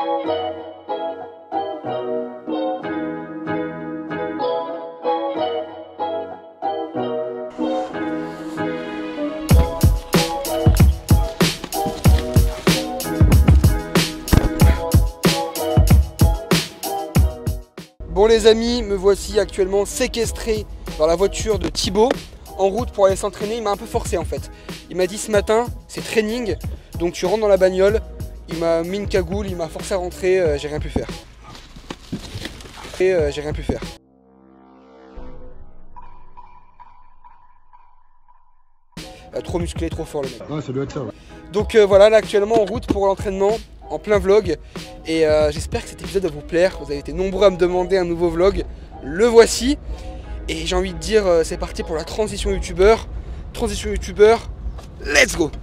Bon les amis, me voici actuellement séquestré dans la voiture de Thibaut, en route pour aller s'entraîner. Il m'a un peu forcé en fait. Il m'a dit ce matin, c'est training, donc tu rentres dans la bagnole. Il m'a mis une cagoule, il m'a forcé à rentrer, j'ai rien pu faire. J'ai rien pu faire. Trop musclé, trop fort le mec. Ouais, ça doit être ça, ouais. Donc voilà, là actuellement en route pour l'entraînement, en plein vlog. Et j'espère que cet épisode va vous plaire. Vous avez été nombreux à me demander un nouveau vlog. Le voici. Et j'ai envie de dire, c'est parti pour la transition youtubeur. Transition youtubeur, let's go!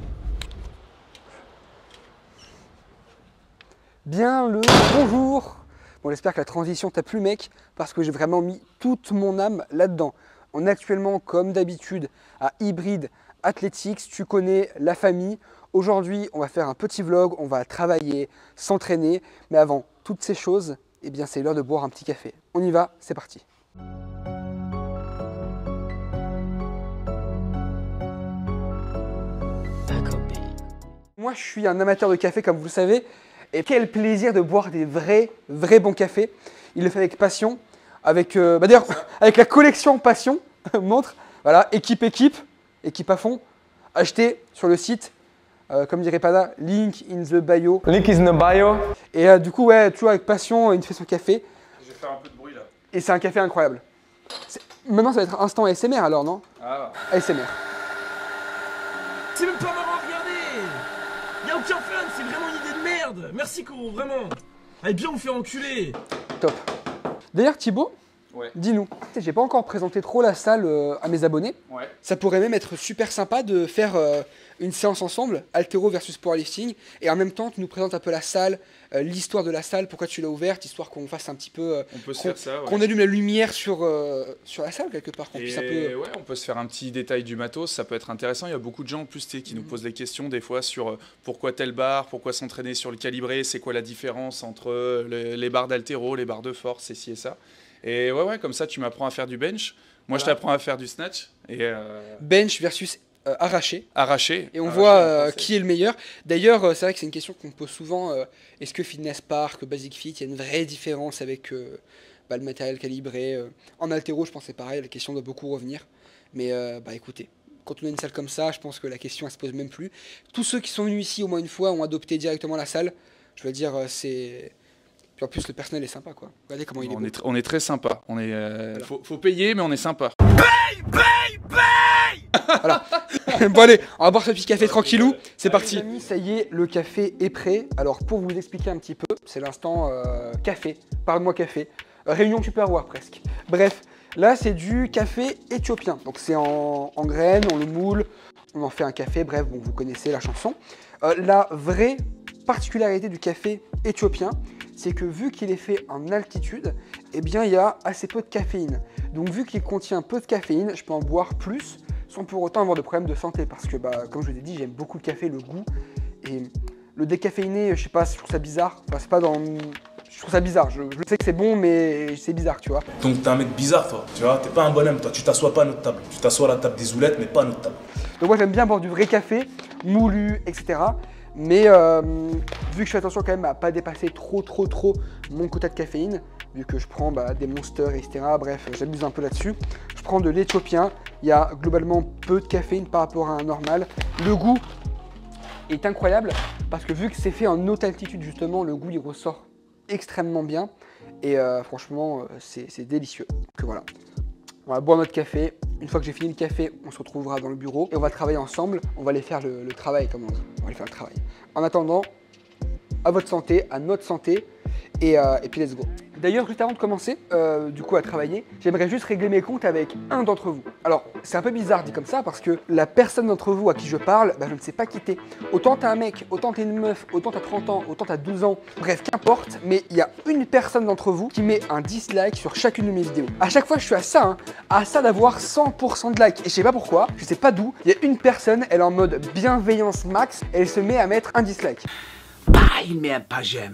Bien le bonjour! Bon, j'espère que la transition t'a plu mec, parce que j'ai vraiment mis toute mon âme là-dedans. On est actuellement, comme d'habitude, à Hybrid Athletics. Tu connais la famille. Aujourd'hui, on va faire un petit vlog, on va travailler, s'entraîner. Mais avant toutes ces choses, eh bien, c'est l'heure de boire un petit café. On y va, c'est parti. Moi, je suis un amateur de café, comme vous le savez. Et quel plaisir de boire des vrais bons cafés. Il le fait avec passion, avec, d'ailleurs, avec la collection Passion, montre, voilà, équipe à fond, acheté sur le site, comme dirait Pada, link in the bio. Link is in the bio. Et du coup, ouais, toujours avec passion, il fait son café. Je vais faire un peu de bruit là. Et c'est un café incroyable. Maintenant, ça va être instant ASMR alors, non? Ah. ASMR. C'est même pas marrant, regardez! Y'a aucun fun, c'est vraiment une idée de merde! Merci Koro, vraiment! Allez bien vous faire enculer! Top. D'ailleurs Thibaut, Ouais. dis-nous, j'ai pas encore présenté trop la salle à mes abonnés. Ouais. Ça pourrait même être super sympa de faire une séance ensemble, haltéro versus powerlifting, et en même temps tu nous présentes un peu la salle, l'histoire de la salle, pourquoi tu l'as ouverte, histoire qu'on fasse un petit peu, On peut se faire ça, ouais. qu'on allume la lumière sur la salle quelque part, qu'on puisse un peu... Ouais, on peut se faire un petit détail du matos, ça peut être intéressant. Il y a beaucoup de gens en plus qui nous posent des questions des fois sur pourquoi telle barre, pourquoi s'entraîner sur le calibré, c'est quoi la différence entre les barres d'haltéro, les barres de force, c'est ci et ça. Et ouais, comme ça tu m'apprends à faire du bench, moi Voilà. je t'apprends à faire du snatch. Et Bench versus arraché. arraché. Et on Arraché voit en qui est le meilleur. D'ailleurs, c'est vrai que c'est une question qu'on me pose souvent. Est-ce que Fitness Park, Basic Fit, il y a une vraie différence avec le matériel calibré en haltéro, je pense que c'est pareil, la question doit beaucoup revenir. Mais écoutez, quand on a une salle comme ça, je pense que la question elle se pose même plus. Tous ceux qui sont venus ici au moins une fois ont adopté directement la salle. Je veux dire, c'est... Puis en plus, le personnel est sympa, quoi. Regardez comment il est beau. On est très sympa. On est, Voilà. faut payer, mais on est sympa. Voilà. Bon allez, on va boire ce petit café tranquillou. C'est parti. Les amis, ça y est, le café est prêt. Alors pour vous expliquer un petit peu, c'est l'instant café. Parle-moi café. Réunion Tupperware presque. Bref, là c'est du café éthiopien. Donc c'est en graines, on le moule, on en fait un café. Bref, bon, vous connaissez la chanson. La vraie particularité du café éthiopien, c'est que vu qu'il est fait en altitude, eh bien il y a assez peu de caféine. Donc vu qu'il contient peu de caféine, je peux en boire plus sans pour autant avoir de problème de santé. Parce que comme je vous ai dit, j'aime beaucoup le café, le goût. Et le décaféiné, je sais pas, je trouve ça bizarre. Enfin, c'est pas dans... Je trouve ça bizarre. Je sais que c'est bon, mais c'est bizarre, tu vois. Donc t'es un mec bizarre, toi, tu vois, t'es pas un bonhomme, toi, tu t'assois pas à notre table. Tu t'assois à la table des zoulettes, mais pas à notre table. Donc moi j'aime bien boire du vrai café, moulu, etc. Mais vu que je fais attention quand même à pas dépasser trop mon quota de caféine, vu que je prends des monsters, etc. Bref, j'abuse un peu là-dessus. Je prends de l'éthiopien. Il y a globalement peu de caféine par rapport à un normal. Le goût est incroyable parce que vu que c'est fait en haute altitude justement, le goût il ressort extrêmement bien. Et franchement, c'est délicieux. Donc voilà. On va boire notre café. Une fois que j'ai fini le café, on se retrouvera dans le bureau et on va travailler ensemble. On va aller faire le travail, comme on dit. On va aller faire le travail. En attendant, à votre santé, à notre santé, et puis let's go. D'ailleurs, juste avant de commencer, du coup, à travailler, j'aimerais juste régler mes comptes avec un d'entre vous. Alors, c'est un peu bizarre dit comme ça parce que la personne d'entre vous à qui je parle, je ne sais pas qui t'es. Autant t'es un mec, autant t'es une meuf, autant t'as 30 ans, autant t'as 12 ans, bref, qu'importe, mais il y a une personne d'entre vous qui met un dislike sur chacune de mes vidéos. À chaque fois, je suis à ça d'avoir 100% de likes. Et je sais pas pourquoi, je sais pas d'où, il y a une personne, elle est en mode bienveillance max, elle se met à mettre un dislike. Il met un pas j'aime.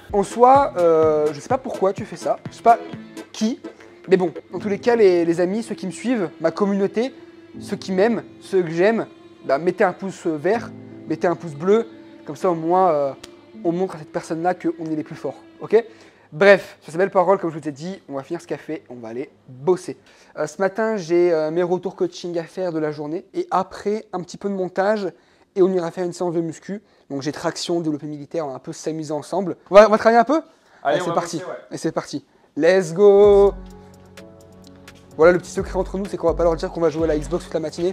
En soi, je sais pas pourquoi tu fais ça, je sais pas qui, mais bon, dans tous les cas, les amis, ceux qui me suivent, ma communauté, ceux qui m'aiment, ceux que j'aime, bah, mettez un pouce vert, mettez un pouce bleu, comme ça au moins on montre à cette personne-là qu'on est les plus forts, ok? Bref, sur ces belles paroles, comme je vous ai dit, on va finir ce café, on va aller bosser. Ce matin, j'ai mes retours coaching à faire de la journée, et après, un petit peu de montage, et on ira faire une séance de muscu. Donc j'ai traction, développé militaire, on va un peu s'amuser ensemble. On va travailler un peu? Allez, c'est parti. Bosser, ouais. Et c'est parti. Let's go! Voilà, le petit secret entre nous, c'est qu'on va pas leur dire qu'on va jouer à la Xbox toute la matinée.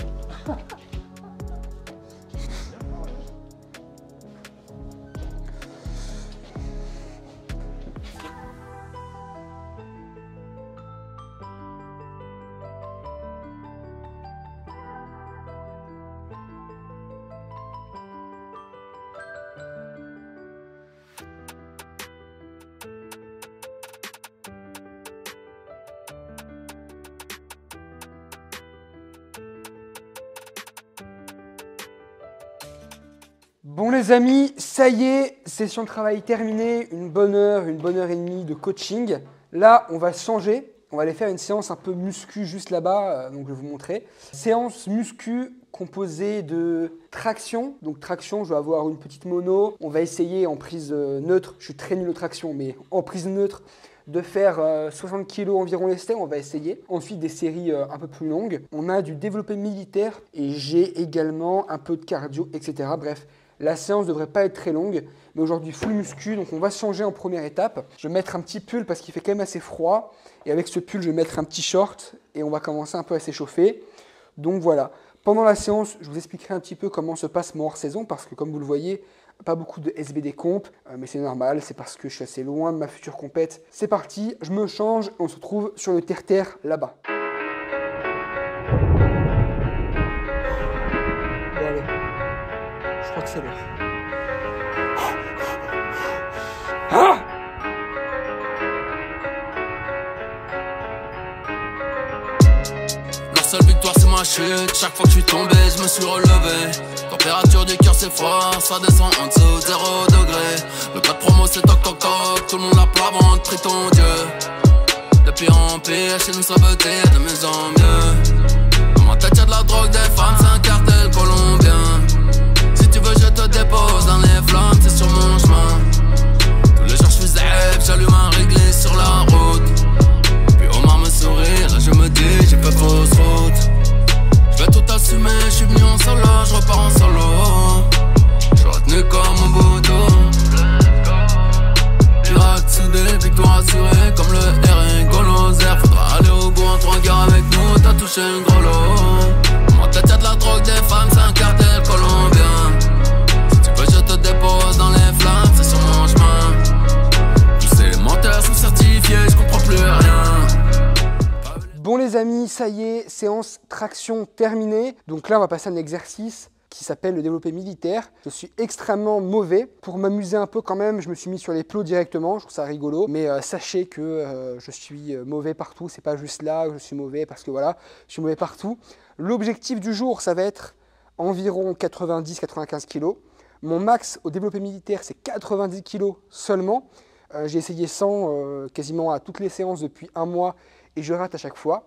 Bon les amis, ça y est, session de travail terminée, une bonne heure et demie de coaching. Là, on va changer, on va aller faire une séance un peu muscu juste là-bas, donc je vais vous montrer. Séance muscu composée de traction. Donc traction, je vais avoir une petite mono. On va essayer en prise neutre, je suis très nul aux traction, mais en prise neutre, de faire 60 kg environ lestets, on va essayer. Ensuite, des séries un peu plus longues. On a du développé militaire et j'ai également un peu de cardio, etc. Bref. La séance ne devrait pas être très longue, mais aujourd'hui full muscu, donc on va changer en première étape. Je vais mettre un petit pull parce qu'il fait quand même assez froid. Et avec ce pull, je vais mettre un petit short et on va commencer un peu à s'échauffer. Donc voilà. Pendant la séance, je vous expliquerai un petit peu comment se passe mon hors-saison parce que comme vous le voyez, pas beaucoup de SBD comp, mais c'est normal, c'est parce que je suis assez loin de ma future compète. C'est parti, je me change et on se retrouve sur le terre-terre là-bas. Bon allez. Je crois que c'est l'heure. Ah! Leur seule victoire c'est ma chute. Chaque fois que je suis tombé, je me suis relevé. Température du cœur c'est froid, ça descend en dessous 0 degré. Le code promo c'est toc toc toc, tout le monde l'applaudit, prie ton Dieu. De pire en pire, chez nous ça veut dire de mieux en mieux. Dans ma tête y'a de la drogue, des femmes, c'est un cartel colombien. Je te dépose dans les flammes, c'est sur mon chemin. Tous les jours je suis zèbre, j'allume un réglé sur la route. Puis Omar me sourit, là je me dis j'ai fait fausse route. Je vais tout assumer, je suis venu en solo, je repars en solo. Je suis retenu comme un bouton. Pirate soudé, victoire assurée comme le R1 Golozer. Faudra aller au bout en 3 guerres avec nous, t'as touché un gros lot. Dans ma tête y'a de la drogue, des femmes, c'est un cartel colombien. Je te dépose dans les flammes, c'est sur mon chemin. Tous ces menteurs sont certifiés, je comprends plus rien. Bon les amis, ça y est, séance traction terminée. Donc là on va passer à un exercice qui s'appelle le développé militaire. Je suis extrêmement mauvais. Pour m'amuser un peu quand même, je me suis mis sur les plots directement, je trouve ça rigolo. Mais sachez que je suis mauvais partout, c'est pas juste là que je suis mauvais parce que voilà, je suis mauvais partout. L'objectif du jour, ça va être environ 90-95 kg. Mon max au développé militaire, c'est 90 kg seulement. J'ai essayé 100 quasiment à toutes les séances depuis un mois et je rate à chaque fois.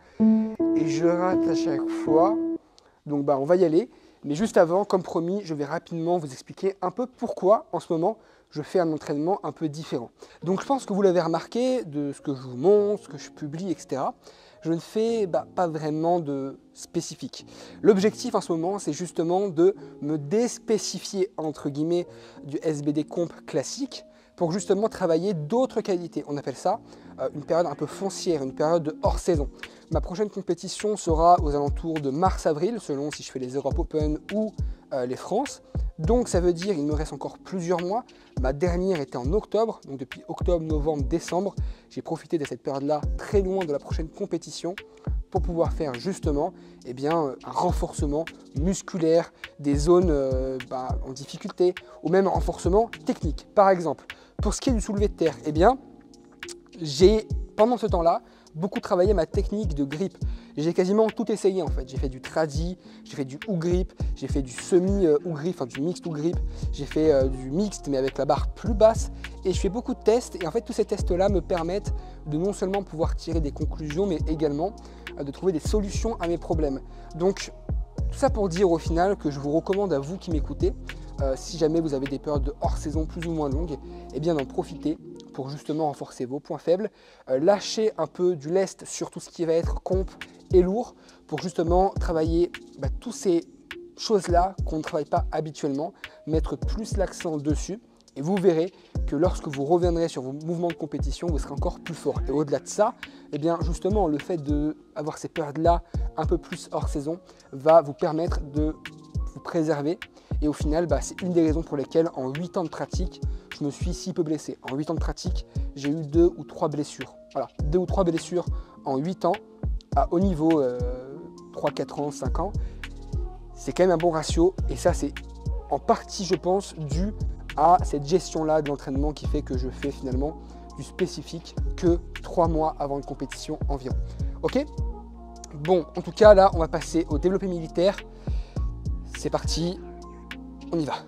Donc bah, on va y aller. Mais juste avant, comme promis, je vais rapidement vous expliquer un peu pourquoi en ce moment je fais un entraînement un peu différent. Donc je pense que vous l'avez remarqué de ce que je vous montre, ce que je publie, etc. Je ne fais pas vraiment de spécifique. L'objectif en ce moment, c'est justement de me déspécifier entre guillemets du SBD comp classique pour justement travailler d'autres qualités. On appelle ça une période un peu foncière, une période de hors saison. Ma prochaine compétition sera aux alentours de mars-avril, selon si je fais les Europe Open ou les France. Donc ça veut dire qu'il me reste encore plusieurs mois. Ma dernière était en octobre, donc depuis octobre, novembre, décembre, j'ai profité de cette période-là très loin de la prochaine compétition pour pouvoir faire justement un renforcement musculaire des zones en difficulté ou même un renforcement technique. Par exemple, pour ce qui est du soulevé de terre, j'ai pendant ce temps-là beaucoup travaillé ma technique de grip. J'ai quasiment tout essayé en fait. J'ai fait du tradi, j'ai fait du hook grip, j'ai fait du semi-hook grip, enfin du mixed hook grip, j'ai fait du mixed mais avec la barre plus basse et je fais beaucoup de tests et en fait tous ces tests-là me permettent de non seulement pouvoir tirer des conclusions mais également de trouver des solutions à mes problèmes. Donc tout ça pour dire au final que je vous recommande à vous qui m'écoutez, si jamais vous avez des périodes de hors-saison plus ou moins longues, eh bien d'en profiter pour justement renforcer vos points faibles, lâcher un peu du lest sur tout ce qui va être comp et lourd pour justement travailler toutes ces choses-là qu'on ne travaille pas habituellement, mettre plus l'accent dessus et vous verrez que lorsque vous reviendrez sur vos mouvements de compétition, vous serez encore plus fort. Et au-delà de ça, eh bien justement le fait d'avoir ces périodes-là un peu plus hors saison va vous permettre de vous préserver et au final, c'est une des raisons pour lesquelles en 8 ans de pratique, je me suis si peu blessé. En 8 ans de pratique, j'ai eu 2 ou 3 blessures. Voilà, 2 ou 3 blessures en 8 ans, à haut niveau, 3, 4 ans, 5 ans. C'est quand même un bon ratio et ça, c'est en partie, je pense, dû à cette gestion-là de l'entraînement qui fait que je fais finalement du spécifique que 3 mois avant une compétition environ. Ok? Bon, en tout cas, là, on va passer au développé militaire. C'est parti, on y va.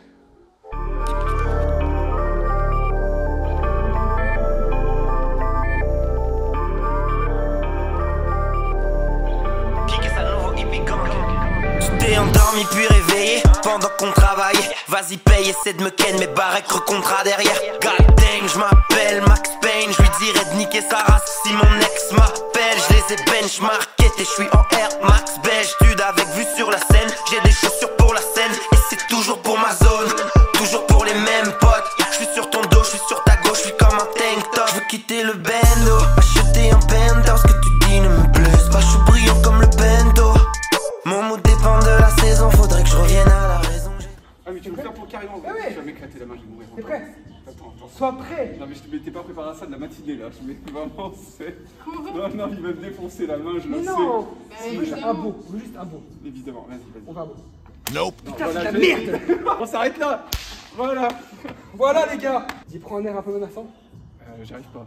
T'es endormi puis réveillé pendant qu'on travaille. Vas-y paye, essaie de me ken mais barrec contrat derrière. God dang, je m'appelle Max Payne. Je lui dirais de niquer sa race si mon ex m'appelle. Je les ai benchmarkés et je suis en Air Max beige. Tude avec vue sur la scène. J'ai des chaussures pour la scène et c'est toujours pour ma zone. Toujours pour les mêmes potes. Je suis sur ton dos, je suis sur ta gauche. Je suis comme un tank top. Je veux quitter le bando, acheter un penthouse. Ce que tu dis ne me plaise pas. Je suis brillant comme le bento. Mon mood dépend de la saison, faudrait que je revienne à la raison. Ah mais tu veux le faire pour carrément, Ah ouais. je vais m'éclater la main, je vais mourir. T'es prêt? Attends. Sois prêt. Non mais je m'étais pas préparé à ça de la matinée là, je m'étais vraiment... Non, il va me défoncer la main, je le sais. Non, je veux juste un beau, Évidemment, vas-y. On va un beau. Nope. Putain, c'est de la merde. On s'arrête là. Voilà. Voilà les gars. Dis, prends un air un peu menaçant. J'arrive pas.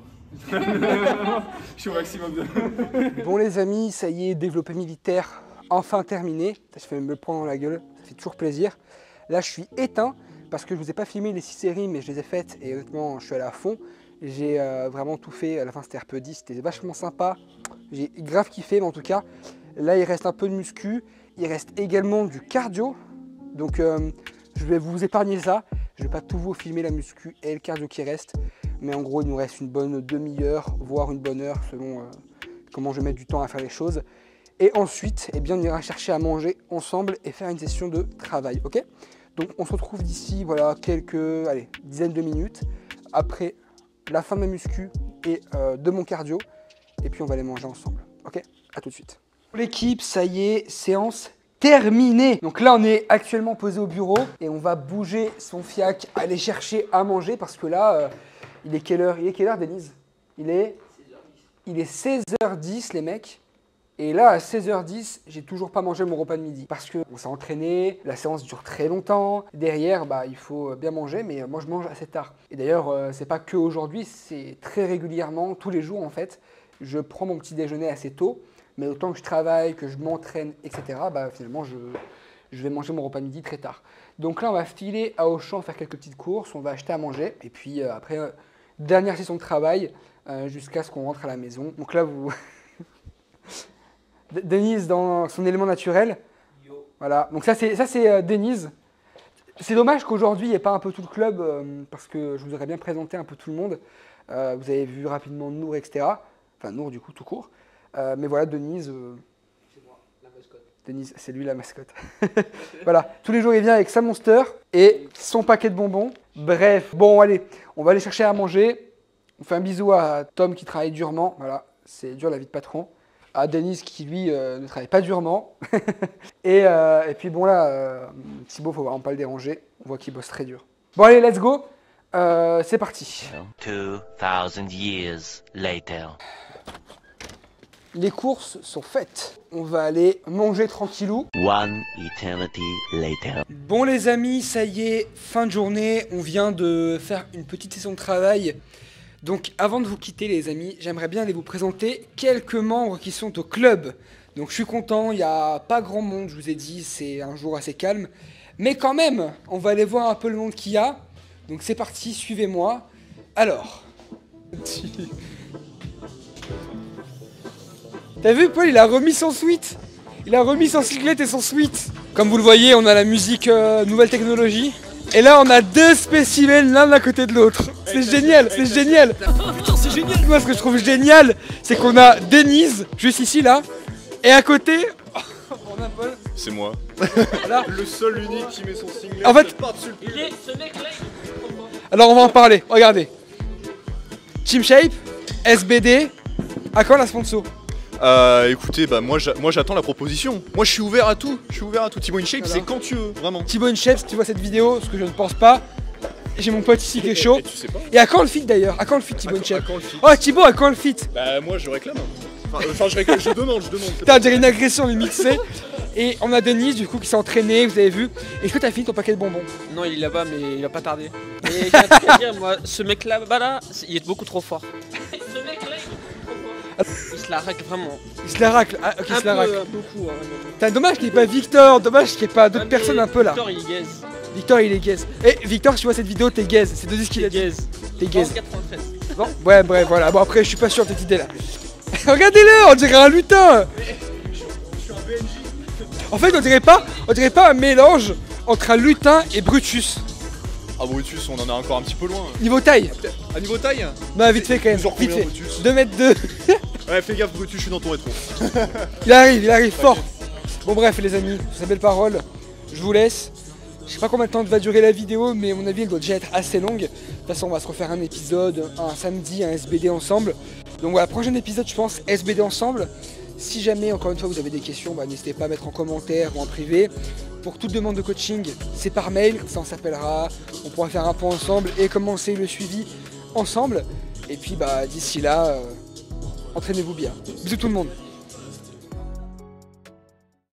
Je suis au maximum de... Bon les amis, ça y est, développé militaire enfin terminé. Je vais me le prendre dans la gueule, ça fait toujours plaisir. Là je suis éteint parce que je vous ai pas filmé les 6 séries mais je les ai faites et honnêtement je suis allé à fond. J'ai vraiment tout fait, à la fin c'était RPE10, c'était vachement sympa. J'ai grave kiffé mais en tout cas là il reste un peu de muscu, il reste également du cardio. Donc je vais vous épargner ça, je vais pas tout vous filmer la muscu et le cardio qui reste. Mais en gros il nous reste une bonne demi-heure, voire une bonne heure selon comment je vais mettre du temps à faire les choses. Et ensuite, eh bien, on ira chercher à manger ensemble et faire une session de travail, ok? Donc on se retrouve d'ici, voilà, quelques dizaines de minutes après la fin de ma muscu et de mon cardio. Et puis on va aller manger ensemble, ok? À tout de suite. L'équipe, ça y est, séance terminée. Donc là, on est actuellement posé au bureau et on va bouger son fiac, aller chercher à manger parce que là, il est quelle heure? Il est quelle heure, Denise? Il est 16h10, les mecs. Et là, à 16h10, j'ai toujours pas mangé mon repas de midi parce qu'on s'est entraîné, la séance dure très longtemps. Derrière, il faut bien manger, mais moi, je mange assez tard. Et d'ailleurs, c'est pas que aujourd'hui, c'est très régulièrement, tous les jours en fait. Je prends mon petit déjeuner assez tôt, mais autant que je travaille, que je m'entraîne, etc., finalement, je vais manger mon repas de midi très tard. Donc là, on va filer à Auchan, faire quelques petites courses, on va acheter à manger. Et puis après, dernière session de travail jusqu'à ce qu'on rentre à la maison. Donc là, vous... Denise dans son élément naturel. Yo. Voilà, donc ça c'est Denise. C'est dommage qu'aujourd'hui il n'y ait pas un peu tout le club parce que je vous aurais bien présenté un peu tout le monde. Vous avez vu rapidement Nour, etc. Enfin Nour du coup tout court. Mais voilà, Denise. C'est moi, la mascotte. Denise, c'est lui la mascotte. Voilà, tous les jours il vient avec sa Monster et son paquet de bonbons. Bref, bon allez, on va aller chercher à manger. On fait un bisou à Tom qui travaille durement. Voilà, c'est dur la vie de patron. À Denise qui lui ne travaille pas durement. et puis bon là, Thibaut, faut vraiment pas le déranger. On voit qu'il bosse très dur. Bon allez, let's go. C'est parti. 2000 years later. Les courses sont faites. On va aller manger tranquillou. One eternity later. Bon les amis, ça y est, fin de journée. On vient de faire une petite session de travail Donc avant de vous quitter les amis, j'aimerais bien aller vous présenter quelques membres qui sont au club. Donc je suis content, il n'y a pas grand monde, je vous ai dit, c'est un jour assez calme. Mais quand même, on va aller voir un peu le monde qu'il y a. Donc c'est parti, suivez-moi. Alors... T'as vu Paul, il a remis son sweat. Il a remis son cyclette et son sweat. Comme vous le voyez, on a la musique nouvelle technologie. Et là on a deux spécimens l'un à côté de l'autre. C'est génial, c'est génial. Putain, c'est génial. Moi ce que je trouve génial, c'est qu'on a Denise, juste ici là. Et à côté, on a Paul. C'est moi. Voilà. Le seul unique qui met son singlet. En fait, par-dessus le Il est ce mec là. alors on va en parler, regardez. Team Shape, SBD, à quand la sponsor? Écoutez, bah moi j'attends la proposition. Moi je suis ouvert à tout. Thibaut InShape, Voilà. c'est quand tu veux, vraiment. Thibaut InShape, si tu vois cette vidéo, ce que je ne pense pas, j'ai mon pote ici qui est chaud. Et tu sais pas. Et à quand le fit d'ailleurs? À quand le fit Thibaut InShape? quand le fit? Oh Thibaut, à quand le fit? Bah moi je réclame. Enfin je réclame, je demande. Putain, on dirait une agression limite, c'est. Et on a Denise du coup qui s'est entraînée, vous avez vu. Est-ce que t'as fini ton paquet de bonbons? Non, il est là-bas, mais il va pas tarder. Et il y a un truc à dire, moi, ce mec là-bas, là, il est beaucoup trop fort. Ce mec là, il se la racle vraiment. Il se la racle, ah ok, il se la racle. Beaucoup. Hein, Putain, dommage qu'il n'y ait pas Victor, dommage qu'il n'y ait pas d'autres personnes un peu là. Victor, il est gaze. Victor il est gaze. Et Victor, si tu vois cette vidéo, t'es gaze. C'est de ce qu'il a dit. Gaze. T'es gaze. 93. Bon, ouais, bref, voilà. Bon, après, je suis pas sûr de cette idée là. Regardez-le, on dirait un lutin. En fait, on dirait pas un mélange entre un lutin et Brutus. Ah Brutus, on en est encore un petit peu loin. Niveau taille. À niveau taille? Bah, vite fait quand même. Genre Vite combien, fait. Brutus 2m2. Ouais, fais gaffe Brutus, je suis dans ton rétro. Il arrive fort. Bon, bref, les amis, sur ces belles paroles, je vous laisse. Je sais pas combien de temps va durer la vidéo, mais à mon avis, elle doit déjà être assez longue. De toute façon, on va se refaire un épisode, un samedi, un SBD ensemble. Donc voilà, prochain épisode, je pense, SBD ensemble. Si jamais, encore une fois, vous avez des questions, bah, n'hésitez pas à mettre en commentaire ou en privé. Pour toute demande de coaching, c'est par mail, ça on s'appellera, on pourra faire un point ensemble et commencer le suivi ensemble. Et puis bah d'ici là, entraînez-vous bien. Bisous tout le monde.